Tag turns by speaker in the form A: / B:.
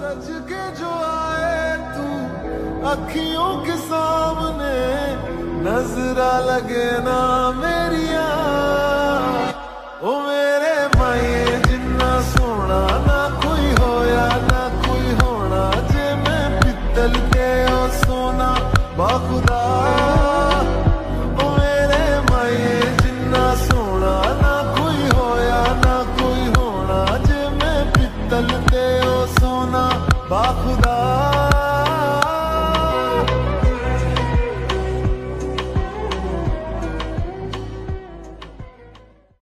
A: सज के जो आए तू अखियों के सामने, नजरा लगे ना मेरिया। ओ मेरे माए जिन्ना सोना ना कोई होया ना कोई होना, जे मैं पित्तल के ओ सोना बाखुदा। ओ मेरे माए जिन्ना सोना ना कोई होया ना कोई होना, जे मैं पित्तल के ओ सोना बाखुदा।